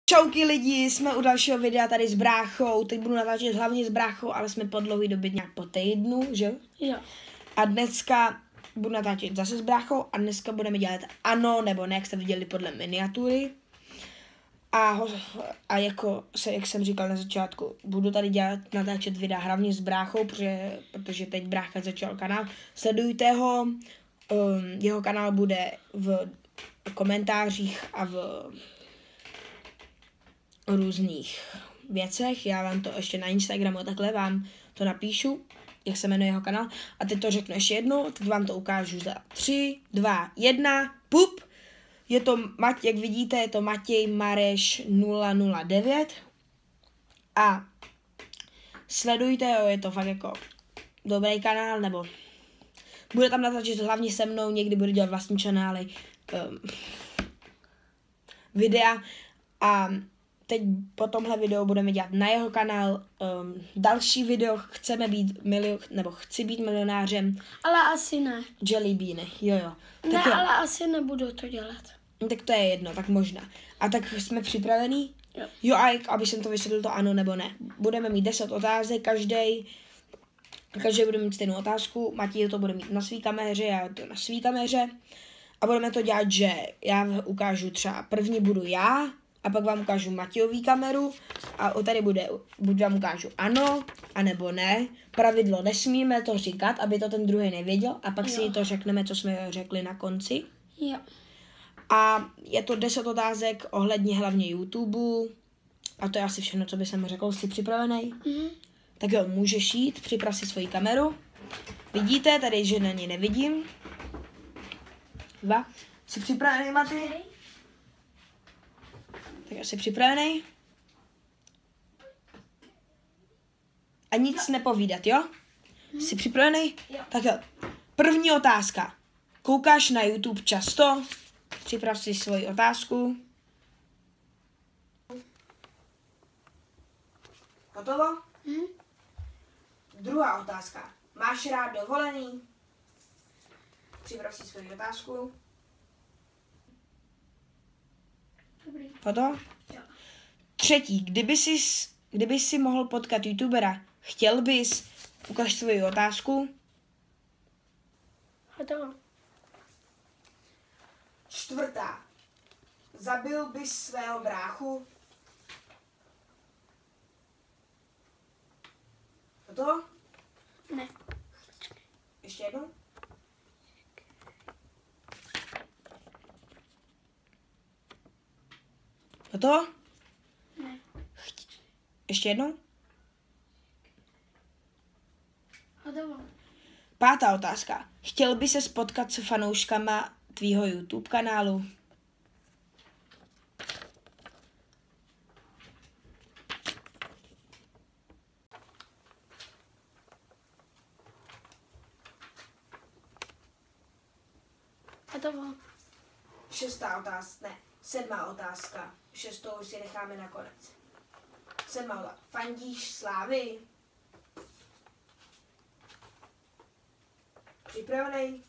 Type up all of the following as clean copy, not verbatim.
Čauky lidi, jsme u dalšího videa tady s bráchou, teď budu natáčet hlavně s bráchou, ale jsme po dlouhé době nějak po týdnu, že? Jo. A dneska budu natáčet zase s bráchou a dneska budeme dělat ano nebo ne, jak jste viděli podle miniatury. A jako jak jsem říkal na začátku, budu tady natáčet videa hlavně s bráchou, protože teď brácha začal kanál. Sledujte ho, jeho kanál bude v komentářích a v různých věcech. Já vám to ještě na Instagramu takhle vám to napíšu, jak se jmenuje jeho kanál. A teď to řeknu ještě jednou, teď vám to ukážu za 3, 2, 1, pup. Je to, jak vidíte, je to Matěj Mareš 009 a sledujte ho, je to fakt jako dobrý kanál, nebo bude tam natáčet hlavně se mnou, někdy bude dělat vlastní kanály, videa a teď po tomhle videu budeme dělat na jeho kanál další video, chci být milionářem. Ale asi ne. Jelly beany, jo. Ne, Tak jo. ale asi nebudu to dělat. Tak to je jedno, tak možná. A tak jsme připravení? Jo. Jo, a aby jsem to vysvětlil, to ano nebo ne. Budeme mít 10 otázek, každý bude mít stejnou otázku. Matěj to bude mít na své kameře, já to na své kameře. A budeme to dělat, že já ukážu třeba první budu já, a pak vám ukážu Matějový kameru a tady buď vám ukážu ano, anebo ne. Pravidlo nesmíme to říkat, aby to ten druhý nevěděl a pak si to řekneme, co jsme řekli na konci. Jo. A je to 10 otázek ohledně hlavně YouTube. A to je asi všechno, co by jsem řekl. Jsi připravený? Mhm. Tak jo, můžeš jít, připrav si svoji kameru. Vidíte, tady, že na ní nevidím. 2. Jsi připravený, Maty? Tak jsi připravený? A nic nepovídat, jo? Jsi připravený? Jo. Tak jo. První otázka. Koukáš na YouTube často? Připrav si svoji otázku. Hotovo? Druhá otázka. Máš rád dovolený? Připrav si svoji otázku. Dobrý. Hotovo? Jo. Třetí. Kdyby si mohl potkat YouTubera, chtěl bys? Ukaž svoji otázku. Hotovo. Čtvrtá. Zabil bys svého bráchu? Hotovo? Ne. Ještě jednou? Hotovo? Ne. Ještě jednou? Hotovo. Pátá otázka. Chtěl by se potkat s fanouškama tvýho YouTube kanálu? Hotovo. Šestá otázka, ne, 7. otázka. 6. už si necháme na konec. 7. otázka. Fandíš Slávy? Připravený?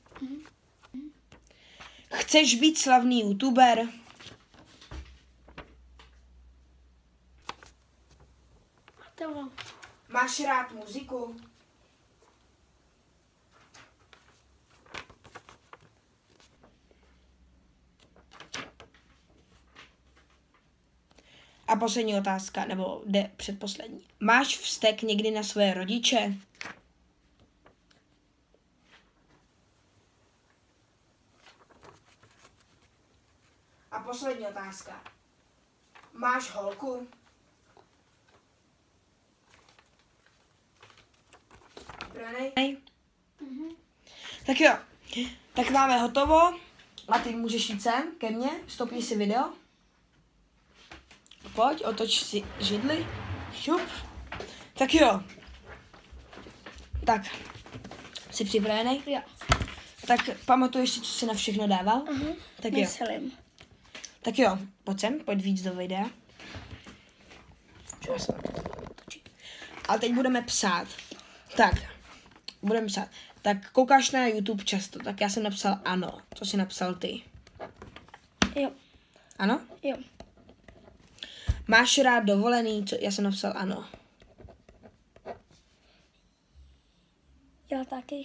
Chceš být slavný YouTuber? Hotovo. Máš rád muziku? A poslední otázka, nebo předposlední. Máš vztek někdy na své rodiče? A poslední otázka. Máš holku? Připravený? Tak jo, tak máme hotovo. A ty můžeš jít sem ke mně, stopni si video. Pojď, otoč si židli. Šup. Tak jo. Tak, jsi připravený? Jo. Tak pamatuješ si, co jsi na všechno dával? Tak jo. Myslím. Tak jo, pojď víc do videa. A teď budeme psát. Tak, budeme psát. Tak koukáš na YouTube často, tak já jsem napsal ano. Co jsi napsal ty? Jo. Ano? Jo. Máš rád dovolený? Já jsem napsal ano. Já taky.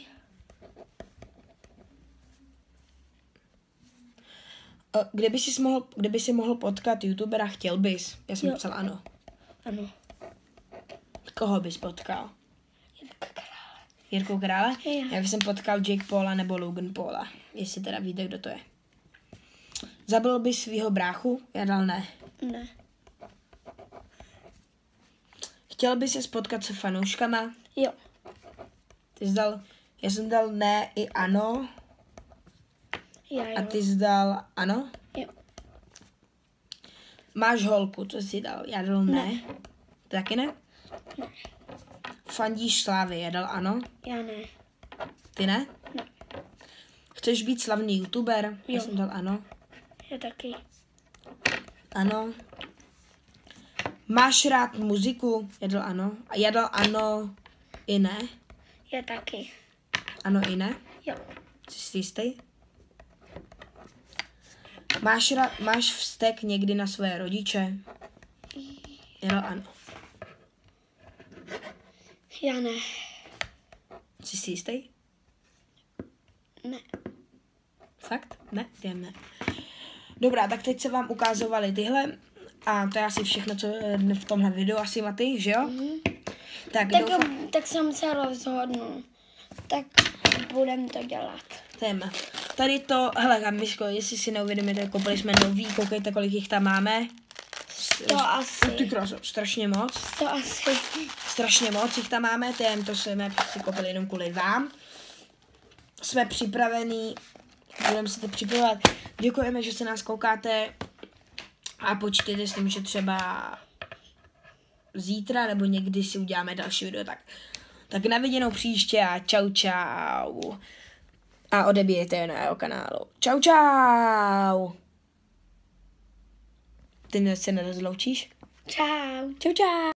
Kdyby si mohl potkat youtubera, chtěl bys? Já jsem Jo. napsal ano. Ano. Koho bys potkal? Jirka Krále. Jirku Krále? Jo. Já bych jsem potkal Jake Paula nebo Logan Paula. Jestli teda víte, kdo to je. Zabil bys svýho bráchu? Já dal ne. Ne. Chtěl bys se spotkat se fanouškama? Jo. Já jsem dal ne i ano. Já jo. A ty jsi dal ano? Jo. Máš holku, co jsi dal? Já dal ne. Ty taky ne? Ne. Fandíš Slávy? Já dal ano. Já ne. Ty ne? Ne. Chceš být slavný youtuber? Já Jo. jsem dal ano. Já taky. Ano. Máš rád muziku? Já dal ano. A já dal ano i ne. Já taky. Ano i ne. Jo. Jsi si jistý? Máš vztek někdy na své rodiče? Já dal ano. Já ne. Jsi si jistý? Ne. Fakt? Ne? Já ne. Dobrá, tak teď se vám ukázovali tyhle. A to je asi všechno, co je v tomhle videu. Asi Maty, že jo? Tak Tak jsem se rozhodnul. Tak budem to dělat. téma. Tady to, hele, Miško, jestli si neuvědomíte, koupili jsme nový, koukejte, kolik jich tam máme. To asi. Ty kráso, strašně moc. To asi. Strašně moc jich tam máme, to jsme prostě koupili jenom kvůli vám. Jsme připravení, budeme se to připravovat. Děkujeme, že se nás koukáte a počítejte s tím, že třeba zítra nebo někdy si uděláme další video. Tak na viděnou příště a čau čau. A odebírejte na jeho kanálu. Čau čau. Ty se nerozloučíš? Čau. Čau čau.